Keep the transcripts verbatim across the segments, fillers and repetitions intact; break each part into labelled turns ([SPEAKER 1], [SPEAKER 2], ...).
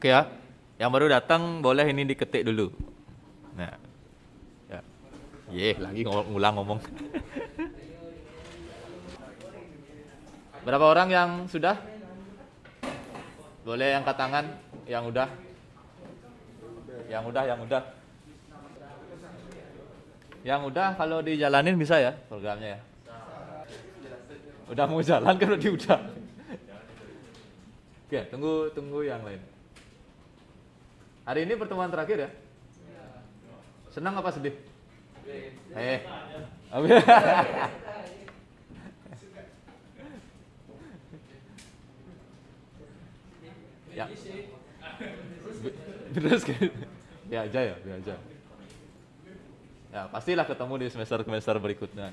[SPEAKER 1] Oke ya, yang baru datang boleh ini diketik dulu. Nah, ya, ye lagi ngulang ngomong. Berapa orang yang sudah? Boleh angkat tangan yang udah? Yang udah, yang udah. Yang udah kalau dijalanin bisa ya programnya ya. Udah mau jalan kan berarti udah. Oke, tunggu tunggu yang lain. Hari ini pertemuan terakhir ya? Senang apa sedih? Eh. Ya. Terus ya aja ya, biar aja. Ya, pastilah ketemu di semester-semester berikutnya.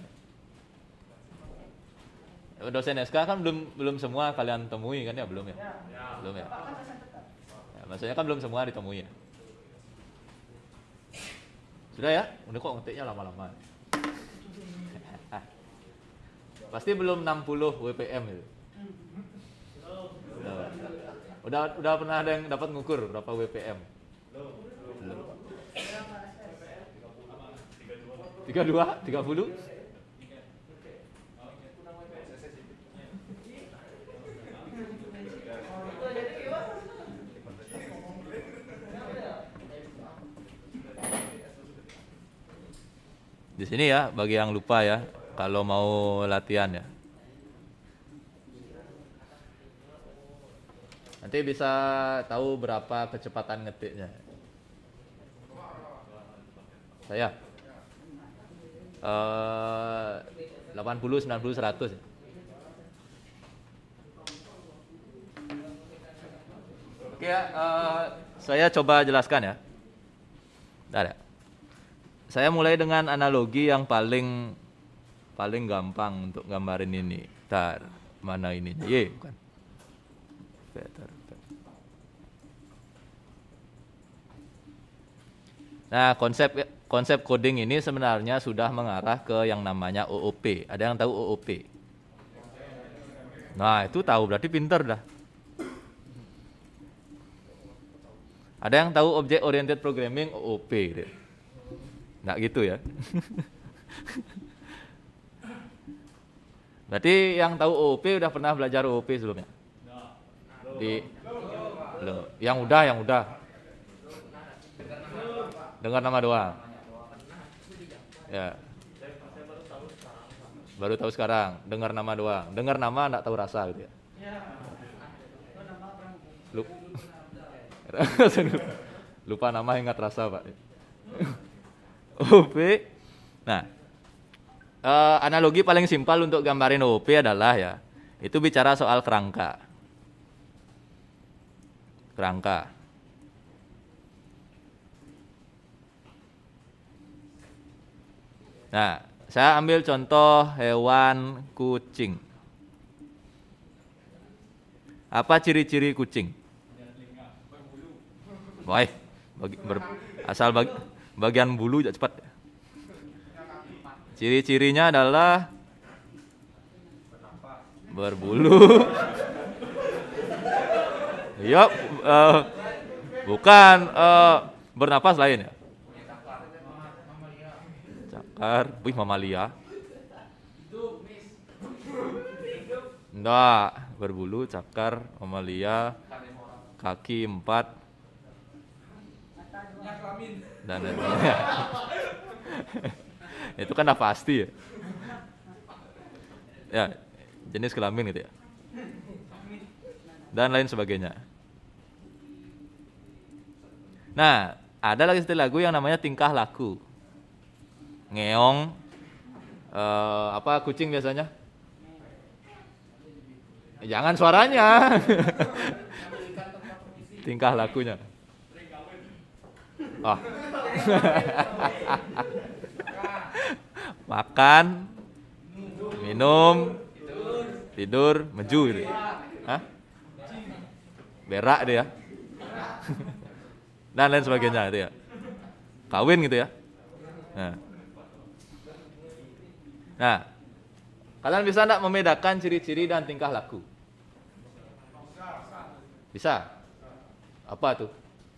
[SPEAKER 1] Dosen S K kan belum belum semua kalian temui kan ya, belum ya? Belum ya. Ya, maksudnya kan belum semua ditemui ya. Sudah ya? Udah kok ngetiknya lama-lama. Pasti belum enam puluh W P M itu. Udah, udah, udah pernah ada yang dapat ngukur berapa W P M? Belum. tiga puluh dua, tiga puluh? Di sini ya, bagi yang lupa ya, kalau mau latihan ya. Nanti bisa tahu berapa kecepatan ngetiknya. Saya eh, delapan puluh, sembilan puluh, seratus. Oke ya, eh, saya coba jelaskan ya. Ada. Saya mulai dengan analogi yang paling paling gampang untuk gambarin ini. Tar, mana ini? Ye, bukan. Better, better. Nah, konsep konsep coding ini sebenarnya sudah mengarah ke yang namanya O O P. Ada yang tahu O O P? Nah, itu tahu berarti pinter dah. Ada yang tahu Object Oriented Programming O O P? Gitu. Nggak gitu ya. Berarti yang tahu O O P udah pernah belajar O O P sebelumnya? Di belum. Yang udah, yang udah. Dengar nama doang. Ya. Baru tahu sekarang. Dengar nama doang. Dengar nama enggak tahu rasa gitu ya. Lupa, Lupa nama ingat rasa, Pak. O O P. Nah, eh, analogi paling simpel untuk gambarin O O P adalah ya, itu bicara soal kerangka. Kerangka. Nah, saya ambil contoh hewan kucing. Apa ciri-ciri kucing? Baik, bagi, ber, asal bagi, bagian bulu cepat. Ciri-cirinya adalah berbulu. Iya, uh, bukan uh, bernapas lain ya. Cakar, wih mamalia. Enggak, berbulu, cakar, mamalia, kaki empat, dan lain-lain. Itu kan udah pasti ya. Ya, jenis kelamin gitu ya. Dan lain sebagainya. Nah, ada lagi satu lagu yang namanya tingkah laku. Ngeong, eh, apa kucing biasanya? Jangan suaranya. Tingkah lakunya. Oh. Makan, minum, tidur, meju gitu. Hah? Berak dia. Dan lain sebagainya itu ya. Kawin gitu ya. Nah. Nah, kalian bisa enggak membedakan ciri-ciri dan tingkah laku? Bisa? Apa tuh?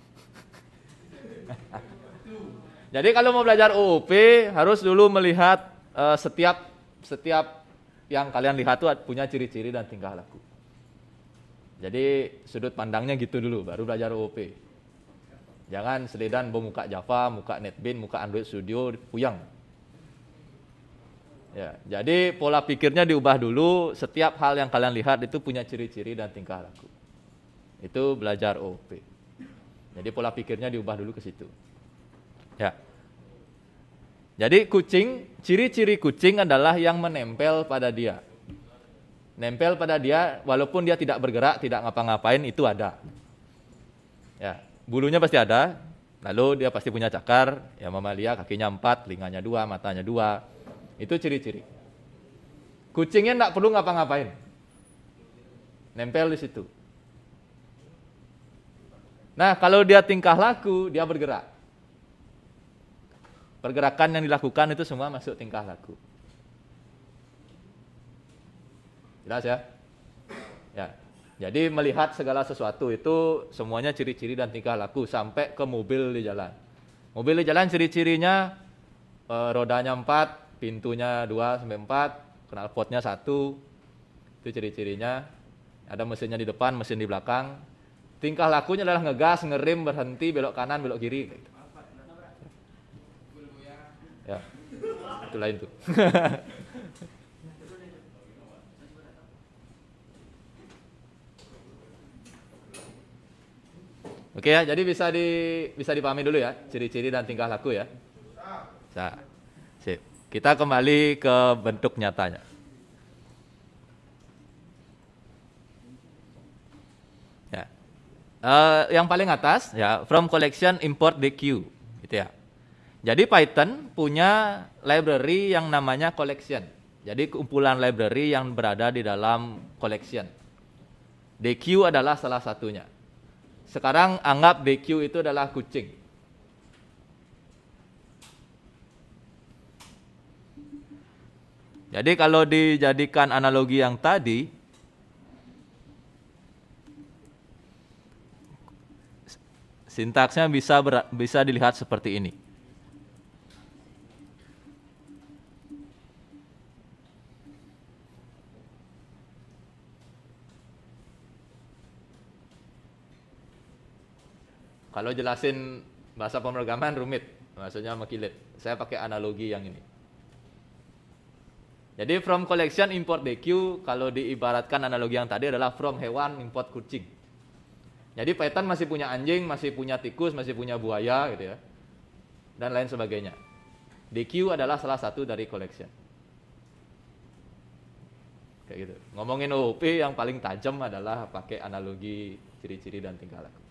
[SPEAKER 1] Jadi kalau mau belajar O O P harus dulu melihat uh, setiap setiap yang kalian lihat tuh punya ciri-ciri dan tingkah laku. Jadi sudut pandangnya gitu dulu, baru belajar O O P. Jangan selidan bawa muka Java, muka NetBeans, muka Android Studio, puyang. Ya, jadi pola pikirnya diubah dulu, setiap hal yang kalian lihat itu punya ciri-ciri dan tingkah laku. Itu belajar O O P. Jadi pola pikirnya diubah dulu ke situ. Ya. Jadi kucing, ciri-ciri kucing adalah yang menempel pada dia. Nempel pada dia walaupun dia tidak bergerak, tidak ngapa-ngapain, itu ada. Ya, bulunya pasti ada. Lalu dia pasti punya cakar, ya mamalia, kakinya empat, telinganya dua, matanya dua. Itu ciri-ciri. Kucingnya tidak perlu ngapa-ngapain. Nempel di situ. Nah, kalau dia tingkah laku, dia bergerak. Pergerakan yang dilakukan itu semua masuk tingkah laku. Jelas ya? Ya. Jadi melihat segala sesuatu itu semuanya ciri-ciri dan tingkah laku sampai ke mobil di jalan. Mobil di jalan ciri-cirinya e, rodanya empat, pintunya dua sampai empat, knalpotnya satu. Itu ciri-cirinya. Ada mesinnya di depan, mesin di belakang. Tingkah lakunya adalah ngegas, ngerem, berhenti, belok kanan, belok kiri. Ya, itu lain tuh. Oke ya, jadi bisa di bisa dipahami dulu ya ciri-ciri dan tingkah laku ya. Nah, sip. Kita kembali ke bentuk nyatanya. Ya, uh, yang paling atas ya from collection import D Q, gitu ya. Jadi Python punya library yang namanya collection. Jadi kumpulan library yang berada di dalam collection. D Q adalah salah satunya. Sekarang anggap D Q itu adalah kucing. Jadi kalau dijadikan analogi yang tadi, sintaksnya bisa ber, bisa dilihat seperti ini. Kalau jelasin bahasa pemrograman rumit, maksudnya makilit. Saya pakai analogi yang ini. Jadi from collection import D Q, kalau diibaratkan analogi yang tadi adalah from hewan import kucing. Jadi Python masih punya anjing, masih punya tikus, masih punya buaya gitu ya. Dan lain sebagainya. D Q adalah salah satu dari collection. Kayak gitu. Ngomongin O O P yang paling tajam adalah pakai analogi ciri-ciri dan tingkah laku.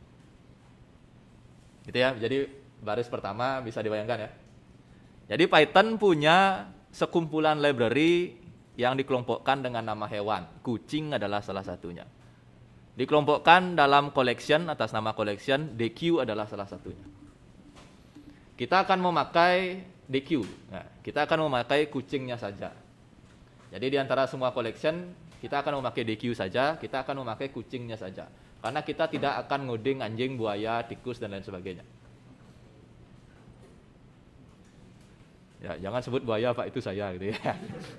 [SPEAKER 1] Gitu ya, jadi baris pertama bisa dibayangkan ya. Jadi Python punya sekumpulan library yang dikelompokkan dengan nama hewan. Kucing adalah salah satunya. Dikelompokkan dalam collection atas nama collection, D Q adalah salah satunya. Kita akan memakai D Q. Nah, kita akan memakai kucingnya saja. Jadi di antara semua collection, kita akan memakai D Q saja, kita akan memakai kucingnya saja. Karena kita tidak akan ngoding anjing, buaya, tikus, dan lain sebagainya. Ya, jangan sebut buaya Pak, itu saya gitu ya.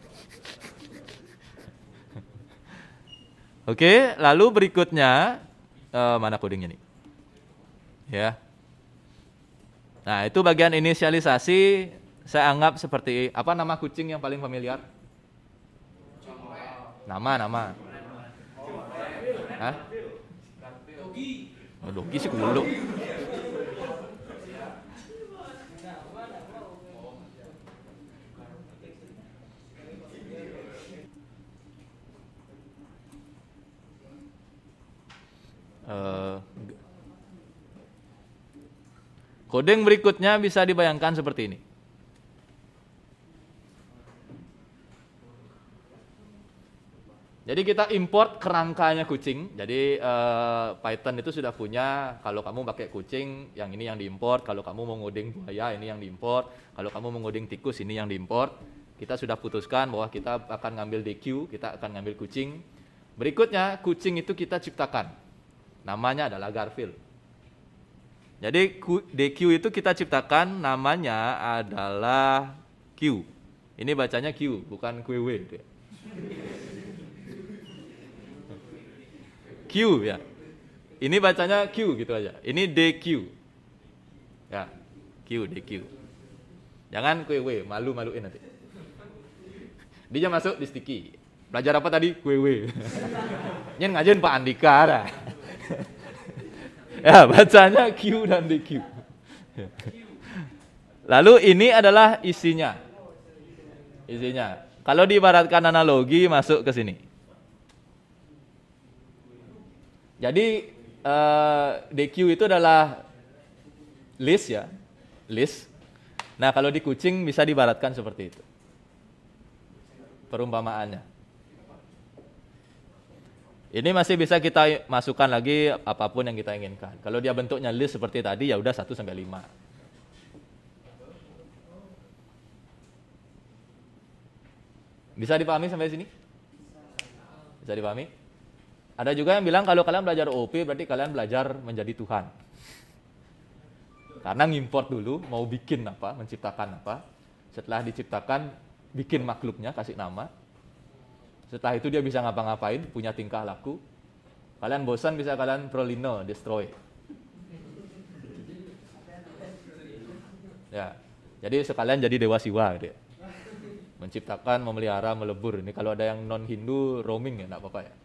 [SPEAKER 1] Oke, lalu berikutnya eh, mana codingnya nih? Ya. Nah, itu bagian inisialisasi saya anggap seperti apa nama kucing yang paling familiar? Nama, nama. Hah? Oh, Dogi sih kulo. Uh, coding berikutnya bisa dibayangkan seperti ini. Jadi kita import kerangkanya kucing. Jadi uh, Python itu sudah punya, kalau kamu pakai kucing, yang ini yang diimport. Kalau kamu mau ngoding buaya, ini yang diimport. Kalau kamu mau ngoding tikus, ini yang diimport. Kita sudah putuskan bahwa kita akan ngambil D Q, kita akan ngambil kucing. Berikutnya, kucing itu kita ciptakan. Namanya adalah Garfield. Jadi D Q itu kita ciptakan namanya adalah Q. Ini bacanya Q, bukan Q W. Q ya. Ini bacanya Q gitu aja. Ini D Q. Ya, Q, D Q. Jangan Q W, malu-maluin nanti. Dia masuk di sticky. Belajar apa tadi? Q W. Nyen ngajen Pak Andika dah. Ya, bacanya Q dan D Q. Lalu ini adalah isinya. Isinya. Kalau diibaratkan analogi masuk ke sini. Jadi eh, D Q itu adalah list ya, list. Nah kalau di kucing bisa diibaratkan seperti itu. Perumpamaannya. Ini masih bisa kita masukkan lagi apapun yang kita inginkan. Kalau dia bentuknya list seperti tadi ya udah satu sampai lima. Bisa dipahami sampai sini? Bisa dipahami? Ada juga yang bilang kalau kalian belajar O P berarti kalian belajar menjadi Tuhan. Karena ngimport dulu mau bikin apa, menciptakan apa. Setelah diciptakan bikin makhluknya, kasih nama. Setelah itu dia bisa ngapa-ngapain, punya tingkah laku. Kalian bosan bisa kalian prolino, destroy. Ya, jadi sekalian jadi dewa siwa dia. Menciptakan, memelihara, melebur. Ini kalau ada yang non Hindu roaming ya, enggak apa-apa ya.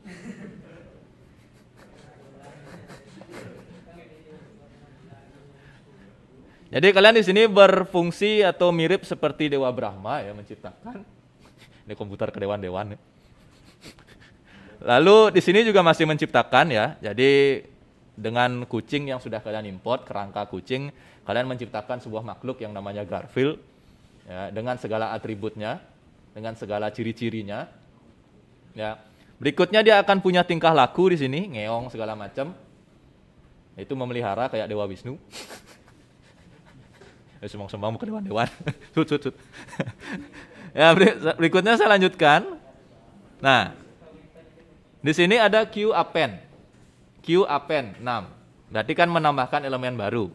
[SPEAKER 1] Jadi kalian di sini berfungsi atau mirip seperti Dewa Brahma ya, menciptakan. Ini komputer kedewan-dewan ya. Lalu di sini juga masih menciptakan ya. Jadi dengan kucing yang sudah kalian import, kerangka kucing, kalian menciptakan sebuah makhluk yang namanya Garfield ya, dengan segala atributnya, dengan segala ciri-cirinya. Ya. Berikutnya dia akan punya tingkah laku di sini, ngeong segala macam. Itu memelihara kayak Dewa Wisnu. Sembang-sembang bukan dewan-dewan. Sut, sut, sut. Ya, berikutnya saya lanjutkan. Nah, di sini ada Q append. Q append enam. Berarti kan menambahkan elemen baru.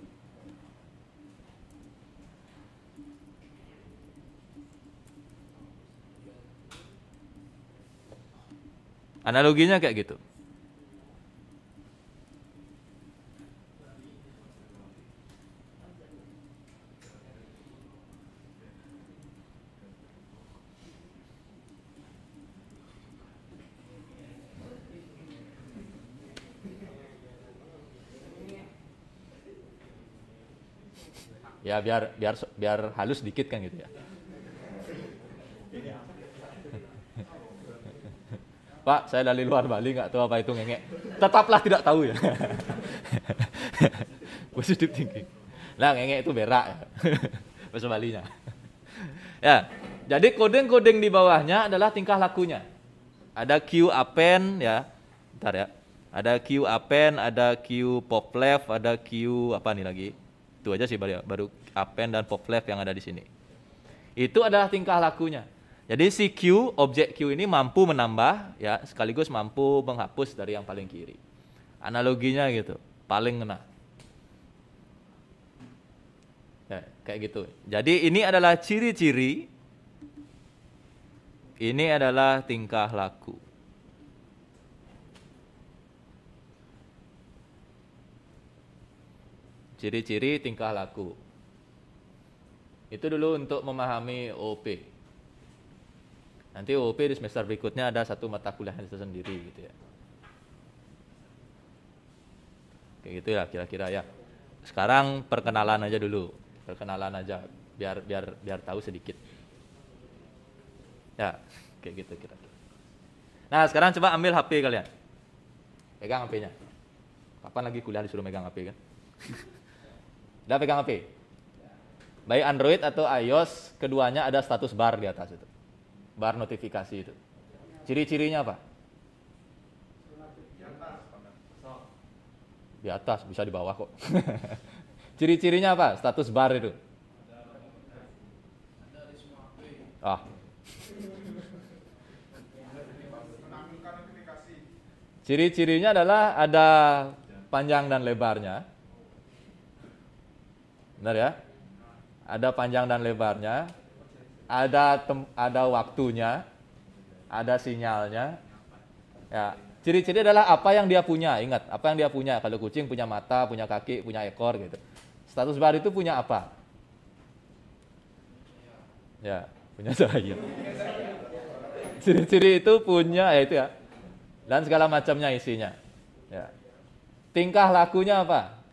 [SPEAKER 1] Analoginya kayak gitu. Ya biar biar biar halus dikit kan gitu ya. Pak, saya dari luar Bali nggak tahu apa itu ngengek. Tetaplah tidak tahu ya. Positif thinking. Nah ngengek itu berak ya. Bahasa Balinya. Ya, jadi koding-koding di bawahnya adalah tingkah lakunya. Ada Q append ya. Bentar ya. Ada Q append, ada Q pop left, ada Q apa nih lagi? Itu aja sih baru, baru append dan pop left yang ada di sini. Itu adalah tingkah lakunya. Jadi si Q, objek Q ini mampu menambah ya, sekaligus mampu menghapus dari yang paling kiri. Analoginya gitu, paling ngena. Ya, kayak gitu. Jadi ini adalah ciri-ciri, ini adalah tingkah laku. Ciri-ciri tingkah laku. Itu dulu untuk memahami O P. Nanti O P di semester berikutnya ada satu mata kuliah tersendiri gitu ya. Kayak gitu ya kira-kira ya. Sekarang perkenalan aja dulu. Perkenalan aja biar biar biar tahu sedikit. Ya, kayak gitu kira-kira. Nah, sekarang coba ambil H P kalian. Pegang H P-nya. Kapan lagi kuliah disuruh megang H P kan? Udah pegang H P? Baik Android atau iOS, keduanya ada status bar di atas itu. Bar notifikasi itu. Ciri-cirinya apa? Di atas, bisa di bawah kok. Ciri-cirinya apa? Status bar itu. Ah. Ciri-cirinya adalah ada panjang dan lebarnya. Benar ya? Ada panjang dan lebarnya, ada tem ada waktunya, ada sinyalnya. Ya, ciri-ciri adalah apa yang dia punya. Ingat, apa yang dia punya. Kalau kucing punya mata, punya kaki, punya ekor gitu. Status bar itu punya apa? Ya, punya cahaya. Ciri-ciri itu punya ya itu ya. Dan segala macamnya isinya. Ya. Tingkah lakunya apa?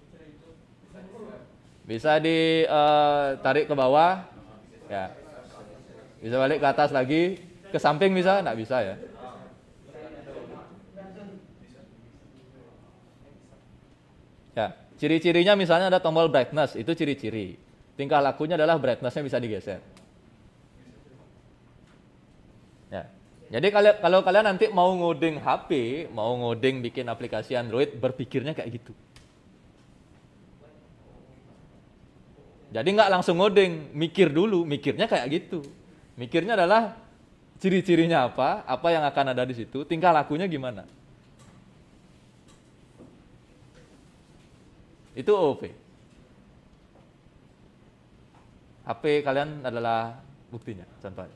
[SPEAKER 1] Bisa ditarik ke bawah, ya. Bisa balik ke atas lagi, ke samping bisa? Nggak bisa ya. Ya, ciri-cirinya misalnya ada tombol brightness, itu ciri-ciri. Tingkah lakunya adalah brightness-nya bisa digeser. Ya. Jadi kalau kalau kalian nanti mau ngoding H P, mau ngoding bikin aplikasi Android, berpikirnya kayak gitu. Jadi nggak langsung ngoding, mikir dulu, mikirnya kayak gitu. Mikirnya adalah ciri-cirinya apa, apa yang akan ada di situ, tingkah lakunya gimana. Itu O O P. H P kalian adalah buktinya, contohnya.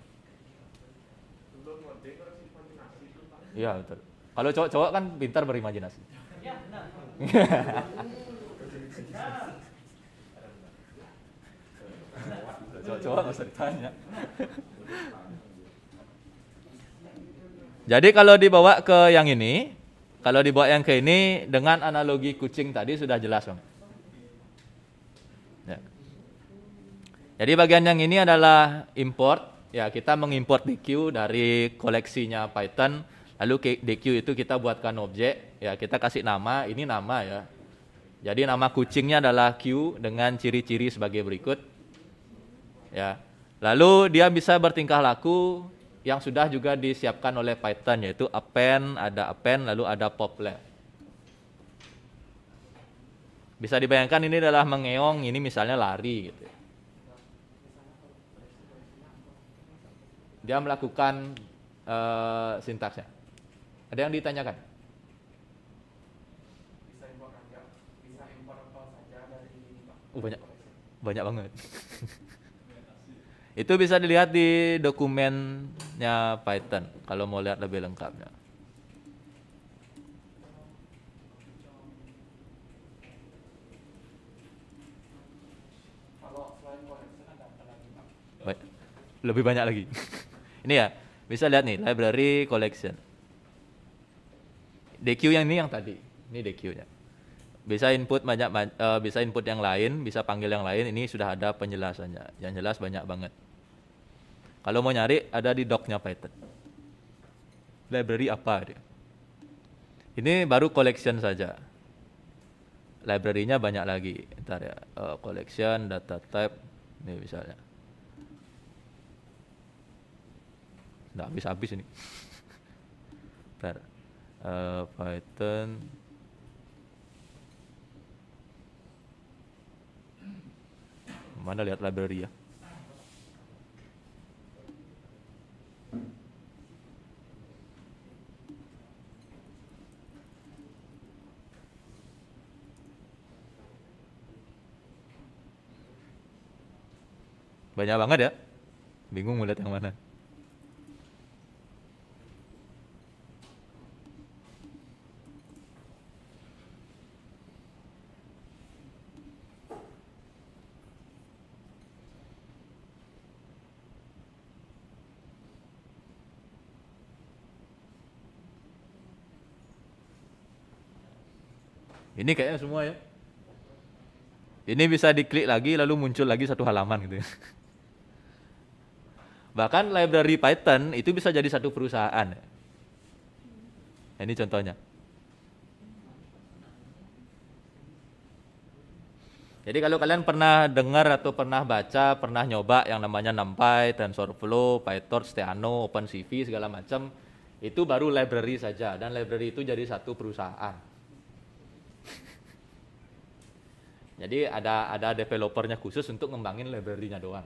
[SPEAKER 1] Iya betul. Kalau cowok-cowok kan pintar berimajinasi. Cowok-cowok nggak usah ditanya. Jadi kalau dibawa ke yang ini, kalau dibawa yang ke ini dengan analogi kucing tadi sudah jelas, Bang. Ya. Jadi bagian yang ini adalah import. Ya, kita mengimport D Q dari koleksinya Python. Lalu D Q itu kita buatkan objek. Ya, kita kasih nama. Ini nama ya. Jadi nama kucingnya adalah Q dengan ciri-ciri sebagai berikut. Ya. Lalu dia bisa bertingkah laku yang sudah juga disiapkan oleh Python, yaitu append, ada append, lalu ada popleft. Bisa dibayangkan ini adalah mengeong, ini misalnya lari gitu. Dia melakukan uh, sintaksnya. Ada yang ditanyakan?
[SPEAKER 2] Bisa import aja, bisa import apa saja dari
[SPEAKER 1] Oh, banyak, banyak banget. Itu bisa dilihat di dokumennya Python kalau mau lihat lebih lengkapnya.
[SPEAKER 2] Kalau selain collection ada apa lagi, Pak?
[SPEAKER 1] Ba- Lebih banyak lagi. Ini ya, bisa lihat nih library collection. D Q yang ini yang tadi, ini D Q-nya. Bisa input banyak, uh, bisa input yang lain, bisa panggil yang lain. Ini sudah ada penjelasannya. Yang jelas banyak banget. Kalau mau nyari ada di doc-nya Python. Library apa dia? Ini baru collection saja. Library-nya banyak lagi. Ntar ya, uh, collection, data type, ini misalnya. Nggak habis-habis ini. Ntar, uh, Python. Mana lihat library ya? Banyak banget ya. Bingung mau lihat yang mana. Ini kayaknya semua ya. Ini bisa diklik lagi lalu muncul lagi satu halaman gitu ya. Bahkan library Python itu bisa jadi satu perusahaan. Ini contohnya. Jadi kalau kalian pernah dengar atau pernah baca, pernah nyoba yang namanya NumPy, TensorFlow, PyTorch, Theano, OpenCV segala macam, itu baru library saja dan library itu jadi satu perusahaan. Jadi ada ada developernya khusus untuk ngembangin library-nya doang.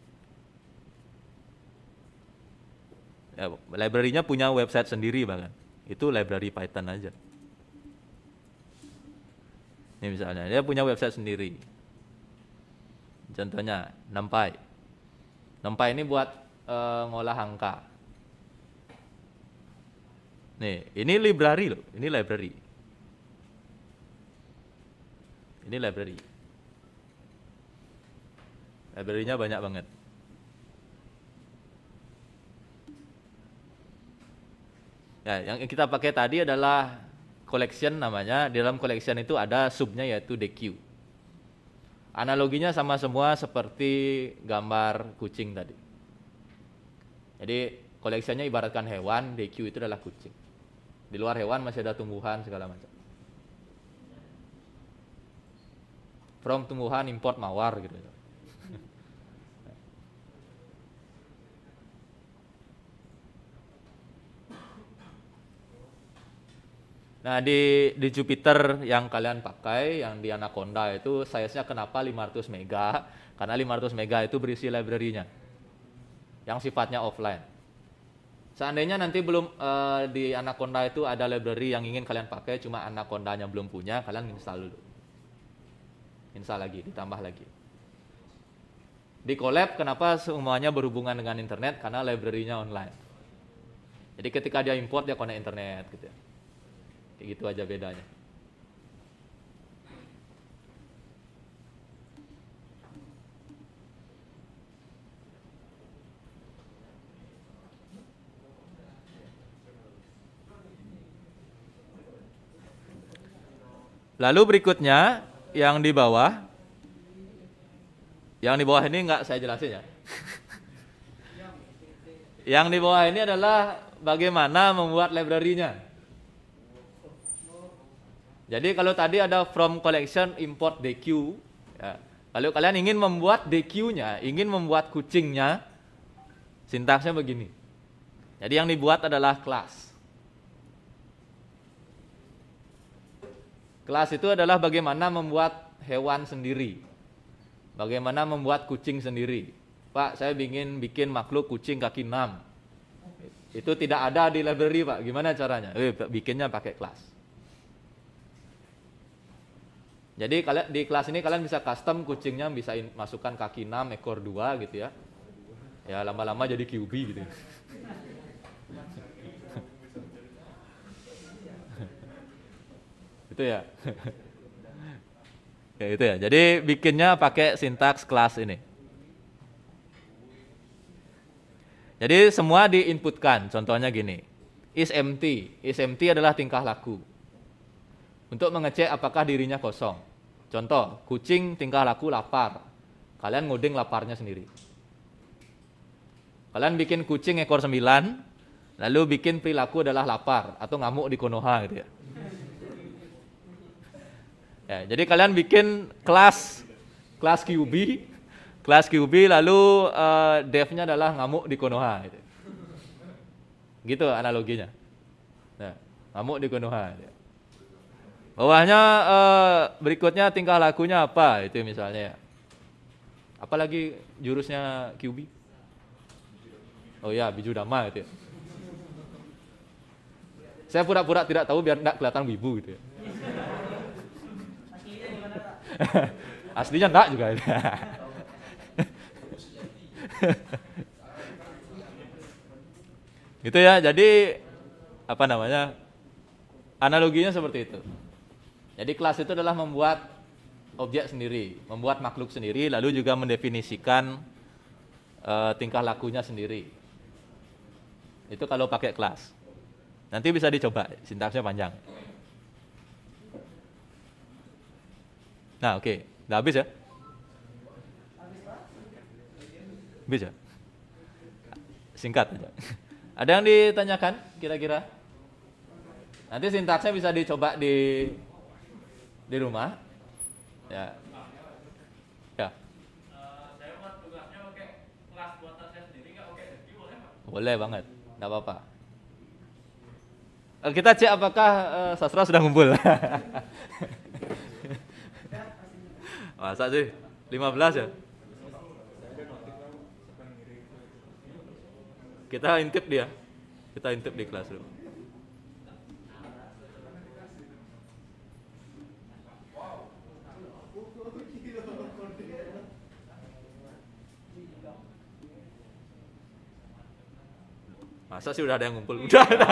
[SPEAKER 1] Ya, library-nya punya website sendiri bahkan. Itu library Python aja. Ini misalnya, dia punya website sendiri. Contohnya, NumPy. NumPy ini buat uh, ngolah angka. Nih, ini library loh, ini library. Ini library. Library-nya banyak banget. Ya, yang kita pakai tadi adalah collection namanya. Di dalam collection itu ada subnya yaitu D Q. Analoginya sama semua seperti gambar kucing tadi. Jadi collectionnya ibaratkan hewan, D Q itu adalah kucing. Di luar hewan masih ada tumbuhan segala macam. From tumbuhan import mawar gitu. Nah, di, di Jupyter yang kalian pakai, yang di Anaconda itu size-nya kenapa lima ratus mega? Karena lima ratus mega itu berisi library-nya yang sifatnya offline. Seandainya nanti belum uh, di Anaconda itu ada library yang ingin kalian pakai, cuma Anaconda-nya belum punya, kalian install dulu. Install lagi, ditambah lagi. Di Colab, kenapa semuanya berhubungan dengan internet? Karena library-nya online. Jadi ketika dia import, dia connect internet gitu ya. Kayak gitu aja bedanya. Lalu berikutnya yang di bawah, yang di bawah ini nggak saya jelasin ya. Yang di bawah ini adalah bagaimana membuat library-nya. Jadi kalau tadi ada from collection import D Q, ya, kalau kalian ingin membuat D Q-nya, ingin membuat kucingnya, sintaksnya begini. Jadi yang dibuat adalah class. Class itu adalah bagaimana membuat hewan sendiri, bagaimana membuat kucing sendiri. Pak, saya ingin bikin makhluk kucing kaki enam. Itu tidak ada di library, Pak. Gimana caranya? Eh, bikinnya pakai class. Jadi kalian di kelas ini kalian bisa custom kucingnya, bisa in, masukkan kaki enam, ekor dua gitu ya. Ya lama-lama jadi Q B gitu. Itu ya. Ya itu ya. Jadi bikinnya pakai sintaks kelas ini. Jadi semua diinputkan. Contohnya gini. Is empty. Is empty adalah tingkah laku. Untuk mengecek apakah dirinya kosong. Contoh, kucing tingkah laku lapar. Kalian ngoding laparnya sendiri. Kalian bikin kucing ekor sembilan, lalu bikin perilaku adalah lapar atau ngamuk di Konoha gitu ya. Ya, jadi kalian bikin kelas kelas Q B, kelas Q B lalu uh, dev-nya adalah ngamuk di Konoha gitu. Gitu analoginya. Nah, ngamuk di Konoha gitu. Bawahnya uh, berikutnya tingkah lakunya apa itu misalnya ya. Apalagi jurusnya Q B? Oh ya, biju dama gitu ya. Saya pura-pura tidak tahu biar tidak kelihatan wibu gitu ya. Aslinya enggak juga. Gitu ya, jadi apa namanya? Analoginya seperti itu. Jadi kelas itu adalah membuat objek sendiri, membuat makhluk sendiri, lalu juga mendefinisikan uh, tingkah lakunya sendiri. Itu kalau pakai kelas. Nanti bisa dicoba, sintaksnya panjang. Nah, oke. Okay. Udah habis ya? Habis ya? Singkat aja. Ada yang ditanyakan kira-kira? Nanti sintaksnya bisa dicoba di di rumah. Ya. Ya.
[SPEAKER 2] Uh, saya buat tugasnya pakai kelas buatan saya sendiri, nggak pakai D Q, boleh Pak?
[SPEAKER 1] Boleh banget, nggak apa-apa. Kita cek apakah uh, sastra sudah ngumpul. Masa sih? lima belas ya? Kita intip dia. Kita intip di Classroom. Masa sih udah ada yang ngumpul? Udah ada.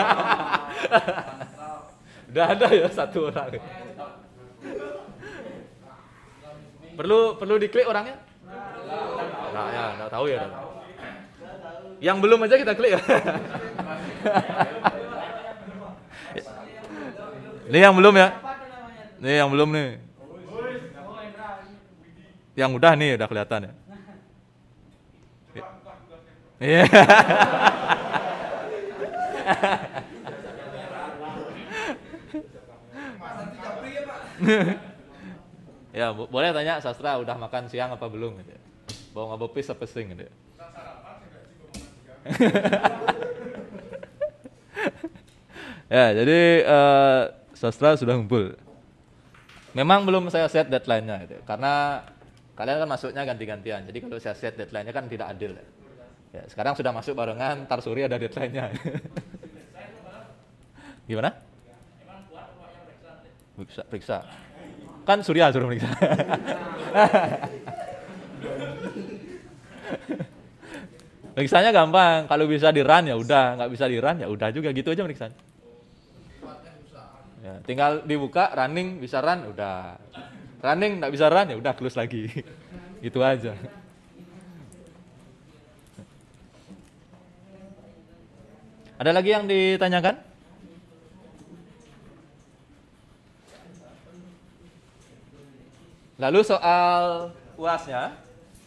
[SPEAKER 1] Udah ada ya satu orang. Perlu perlu diklik orangnya? Nah, ya, enggak tahu ya. Enggak. Yang belum aja kita klik ya. Ini yang belum ya? Ini yang belum nih. Yang udah nih udah kelihatan ya. Iya. Ya, bo- boleh tanya Sastra udah makan siang apa belum gitu. Bawa ngabopis apa sing gitu. Ya, jadi eh, Sastra sudah ngumpul. Memang belum saya set deadline-nya gitu. Karena kalian kan masuknya ganti-gantian. Jadi kalau saya set deadline-nya kan tidak adil. Ya. Ya, sekarang sudah masuk barengan, tar sore ada deadline-nya. Gimana? Periksa, periksa. Kan Surya suruh periksa. Periksanya gampang, kalau bisa di run ya udah, nggak bisa di run ya udah juga gitu aja periksanya. Ya, tinggal dibuka, running bisa run, udah. Running nggak bisa run ya udah close lagi. Gitu aja. Ada lagi yang ditanyakan? Lalu soal U A S-nya.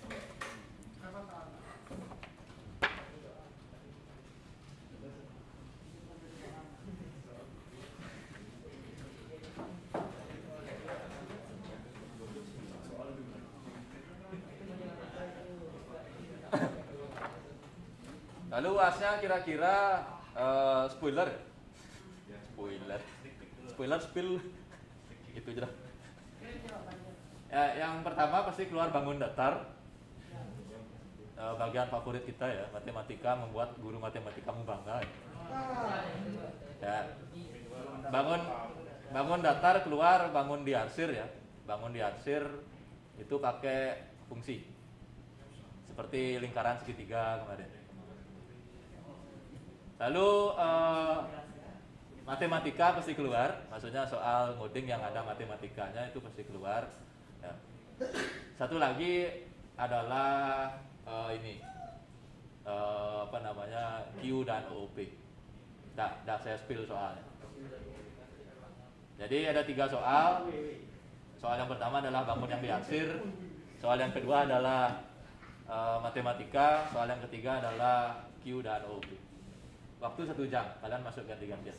[SPEAKER 1] Lalu U A S-nya kira-kira uh, spoiler. Spoiler. Spoiler spill. Itu aja dah. Ya, yang pertama pasti keluar bangun datar. Uh, bagian favorit kita ya, matematika, membuat guru matematikamu bangga. Ya. Bangun bangun datar keluar, bangun diarsir ya. Bangun diarsir itu pakai fungsi. Seperti lingkaran segitiga kemarin. Lalu uh, matematika pasti keluar, maksudnya soal ngoding yang ada matematikanya itu pasti keluar. Ya. Satu lagi adalah uh, ini uh, apa namanya Q dan O P. Dah, dah saya spill soalnya. Jadi ada tiga soal. Soal yang pertama adalah bangun yang diarsir. Soal yang kedua adalah uh, matematika. Soal yang ketiga adalah Q dan O P. Waktu satu jam, kalian masuk ganti-gantian.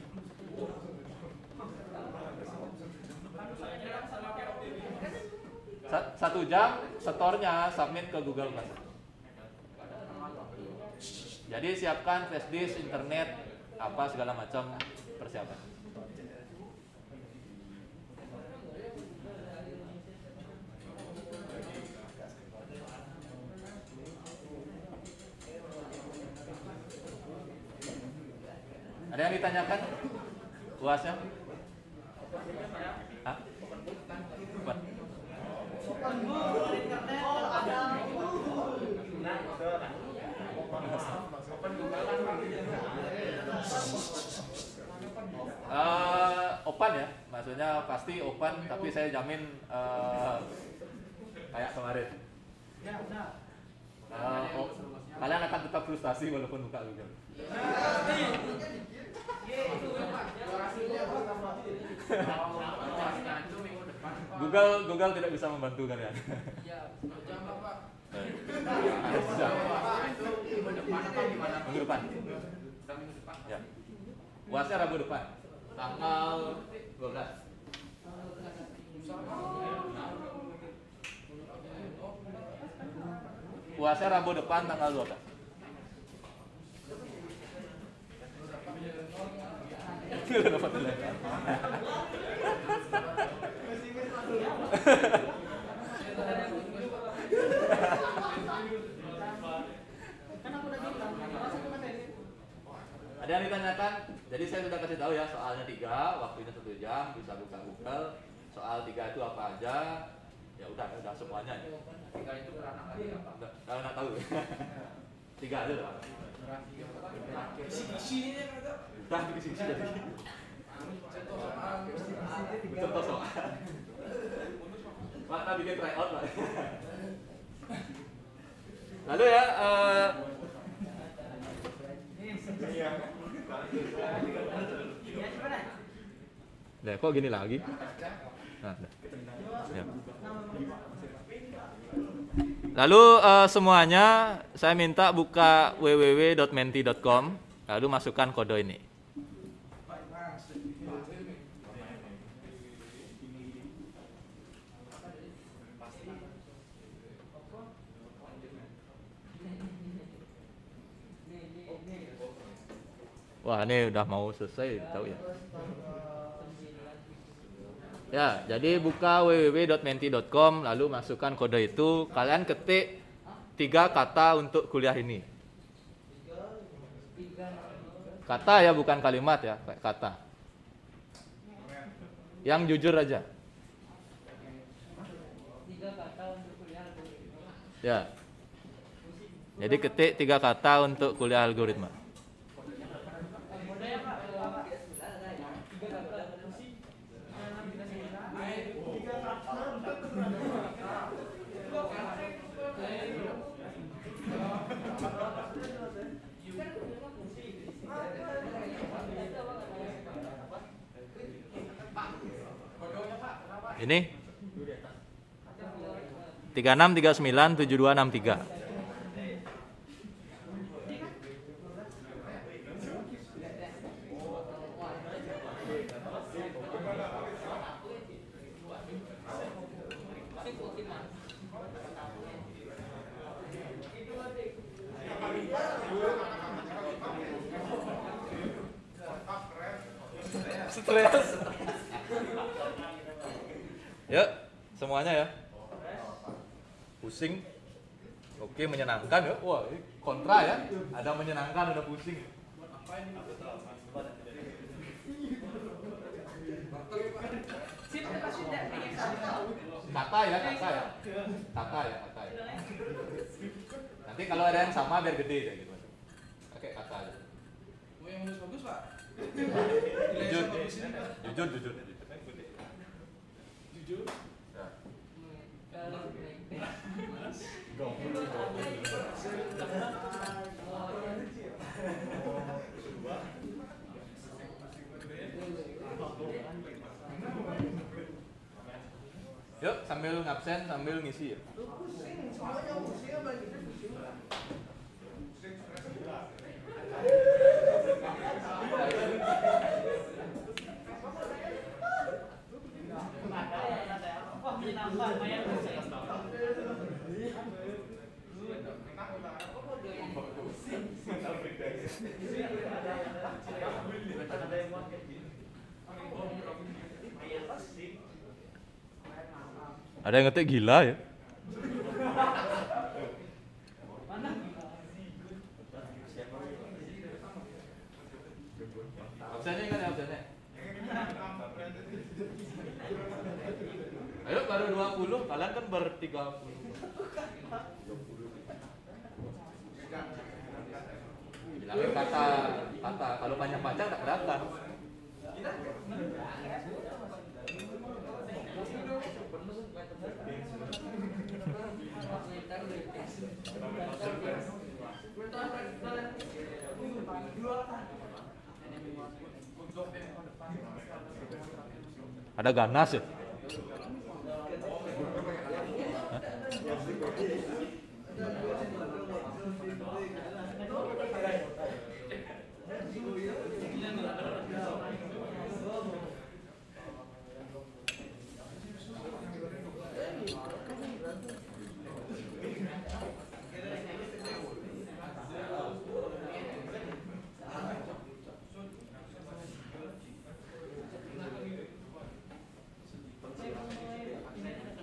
[SPEAKER 1] Satu jam, setornya submit ke Google Classroom. Jadi siapkan flash disk, internet, apa segala macam persiapan. Ada yang ditanyakan? U A S-nya? Hah? Bukan. Uh, open ya, maksudnya pasti open, tapi saya jamin uh, kayak kemarin. Uh, oh, kalian akan tetap frustasi walaupun buka Google. Google Google tidak bisa membantu kalian. Minggu depan. Ya. U A S-nya Rabu depan. Tanggal dua belas. U A S-nya Rabu depan tanggal dua belas. Ada yang ditanyakan? Jadi saya sudah kasih tahu ya soalnya tiga, waktunya satu jam, bisa buka Google. Soal tiga itu apa aja? Ya udah, udah semuanya. Tiga itu beranak lagi apa? Kalau nggak tahu. Tiga aja lah.
[SPEAKER 3] Kisi-kisinya kagak.
[SPEAKER 1] Dah kisi-kisi jadi. Contoh soal. Pak, kita bikin try out lah. Lalu ya, uh, nah, kok gini lagi? Nah, nah. Ya. Lalu uh, semuanya saya minta buka w w w dot menti dot com, lalu masukkan kode ini. Wah, ini udah mau selesai, tahu ya. Ya, jadi buka w w w dot menti dot com, lalu masukkan kode itu. Kalian ketik tiga kata untuk kuliah ini. Kata ya, bukan kalimat ya, kata. Yang jujur aja. Ya. Jadi ketik tiga kata untuk kuliah algoritma. Ini tiga enam tiga sembilan tujuh dua enam tiga. Stres. Yuk, semuanya ya. Pusing. Oke, menyenangkan ya. Wah, ini kontra ya. Ada menyenangkan, ada pusing. Kata ya, kata ya. Kata ya, kata ya. Nanti kalau ada yang sama biar gede deh gitu. Pakai kata aja.
[SPEAKER 3] Mau yang bagus, Pak?
[SPEAKER 1] Jujur, jujur, jujur.
[SPEAKER 3] Jujur.
[SPEAKER 1] Yuk, sambil ngabsen, sambil ngisi ya. Ada yang ngetik gila ya. Absennya kan ya, absennya. Ayo baru dua puluh, kalian kan ber tiga puluh. Bilangin kata, kata. Kalau panjang-panjang tak kelihatan. Ada ganas ya?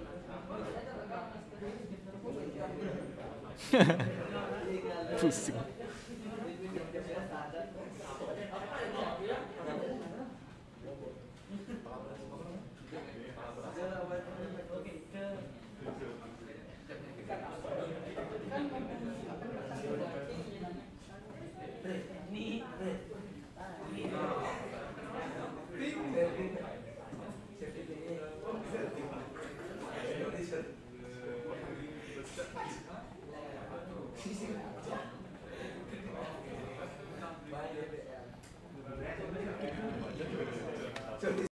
[SPEAKER 1] Pusing.